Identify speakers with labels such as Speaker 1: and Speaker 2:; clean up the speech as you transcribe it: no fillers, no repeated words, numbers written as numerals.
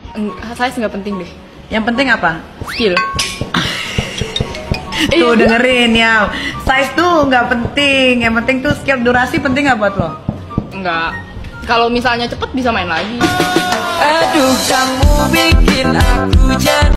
Speaker 1: Size nggak penting deh.
Speaker 2: Yang penting apa?
Speaker 1: Skill.
Speaker 2: Tuh dengerin ya, size tuh nggak penting, yang penting tuh skill. Durasi penting nggak buat lo?
Speaker 1: Enggak. Kalau misalnya cepet bisa main lagi.
Speaker 3: Aduh kamu bikin aku jadi